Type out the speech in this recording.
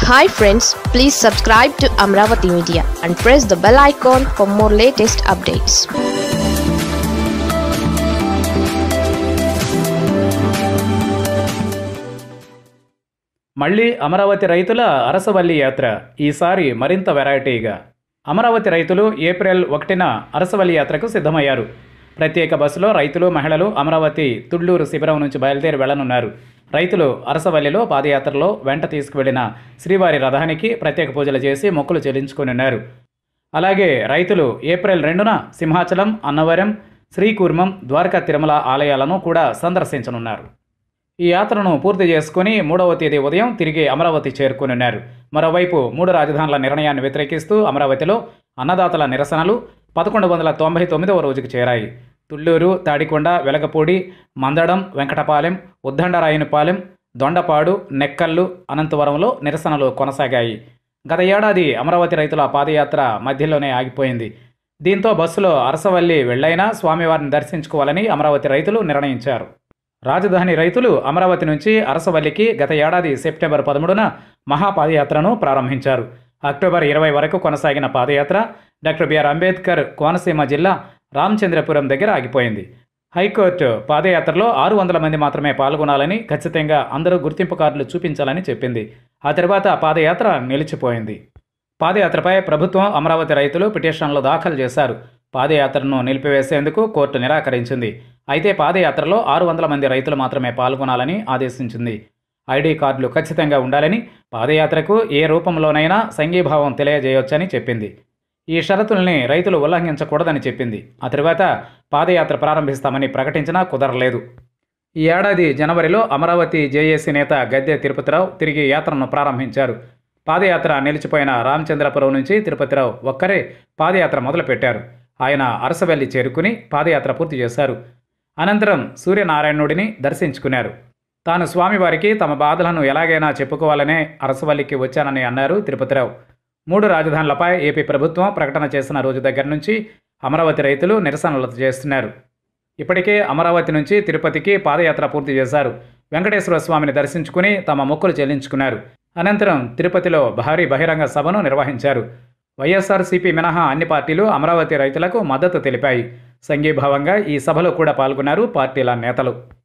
Hi friends, please subscribe to Amaravati Media and press the bell icon for more latest updates. మళ్ళీ అమరావతి రైతుల అరసవల్లి యాత్ర ఈసారి మరింత వెరైటీగా. అమరావతి రైతులు ఏప్రిల్ 1న అరసవల్లి యాత్రకు సిద్ధమయ్యారు. ప్రత్యేక బస్సులో రైతులు, మహిళలు అమరావతి తుళ్లూరు శిబిరం నుంచి బయలుదేరి వెళ్లనున్నారు. రైతులు అరసవల్లిలో పాదయాత్రలో వెంట తీసుకువెళ్లిన శ్రీవారి రథానికి ప్రత్యేక పూజలు చేసి మొక్కులు చెల్లించుకున్నారు. అలాగే రైతులు ఏప్రిల్ 2న సింహాచలం, అన్నవరం, శ్రీకూర్మం, ద్వారకా తిరుమల ఆలయాలను కూడా సందర్శించనున్నారు. ఈ యాత్రను పూర్తి చేసుకుని 3వ తేదీ ఉదయం తిరిగి అమరావతి చేరుకునున్నారు. మరోవైపు 3 రాజధానుల నిర్ణయాన్ని వ్యతిరేకిస్తూ అమరావతిలో అన్నదాతల నిరసనలు 1199వ రోజుకు చేరాయి. తుళ్లూరు, తాడికొండ, వెలగపూడి, మందడం, వెంకటపాలెం, ఉద్దండరాయనిపాలెం, దొండపాడు, నెక్కల్లు, అనంతవరంలో నిరసనలు కొనసాగాయి. గత ఏడాది అమరావతి రైతుల పాదయాత్ర మధ్యలోనే ఆగిపోయింది. దీంతో బస్సులో అరసవల్లి వెళ్లైనా స్వామివారిని దర్శించుకోవాలని అమరావతి రైతులు నిర్ణయించారు. రాజధాని రైతులు అమరావతి నుంచి అరసవల్లికి గత ఏడాది సెప్టెంబర్ 13న మహాపాదయాత్రను ప్రారంభించారు. అక్టోబర్ 20 వరకు కొనసాగిన పాదయాత్ర డాక్టర్ బిఆర్ అంబేద్కర్ కోనసీమ జిల్లా రామచంద్రపురం దగ్గర ఆగిపోయింది. హైకోర్టు పాదయాత్రలో 600 మంది మాత్రమే పాల్గొనాలని, ఖచ్చితంగా అందరూ గుర్తింపు కార్డులు చూపించాలని చెప్పింది. ఆ తర్వాత పాదయాత్ర నిలిచిపోయింది. పాదయాత్రపై ప్రభుత్వం, అమరావతి రైతులు పిటిషన్లు దాఖలు చేశారు. పాదయాత్రను నిలిపివేసేందుకు కోర్టు నిరాకరించింది. అయితే పాదయాత్రలో 600 మంది రైతులు మాత్రమే పాల్గొనాలని ఆదేశించింది. ఐడి కార్డులు ఖచ్చితంగా ఉండాలని, పాదయాత్రకు ఏ రూపంలోనైనా సంఘీభావం తెలియజేయొచ్చని చెప్పింది. ఈ షరతుల్ని రైతులు ఉల్లంఘించకూడదని చెప్పింది. ఆ తర్వాత పాదయాత్ర ప్రారంభిస్తామని ప్రకటించినా కుదరలేదు. ఈ ఏడాది జనవరిలో అమరావతి జేఏసీ నేత గద్దె తిరుపతిరావు తిరిగి యాత్రను ప్రారంభించారు. పాదయాత్ర నిలిచిపోయిన రామచంద్రపురం నుంచి తిరుపతిరావు ఒక్కరే పాదయాత్ర మొదలుపెట్టారు. ఆయన అరసవల్లి చేరుకుని పాదయాత్ర పూర్తి చేశారు. అనంతరం సూర్యనారాయణుడిని దర్శించుకున్నారు. తాను స్వామివారికి తమ బాధలను ఎలాగైనా చెప్పుకోవాలనే అరసవల్లికి వచ్చానని అన్నారు తిరుపతిరావు. 3 రాజధానులపై ఏపీ ప్రభుత్వం ప్రకటన చేసిన రోజు దగ్గర నుంచి అమరావతి రైతులు నిరసనలు చేస్తున్నారు. ఇప్పటికే అమరావతి నుంచి తిరుపతికి పాదయాత్ర పూర్తి చేశారు. వెంకటేశ్వర స్వామిని దర్శించుకుని తమ మొక్కులు చెల్లించుకున్నారు. అనంతరం తిరుపతిలో భారీ బహిరంగ సభను నిర్వహించారు. వైఎస్ఆర్సీపీ మినహా అన్ని పార్టీలు అమరావతి రైతులకు మద్దతు తెలిపాయి. సంఘీభావంగా ఈ సభలో కూడా పాల్గొన్నారు పార్టీల నేతలు.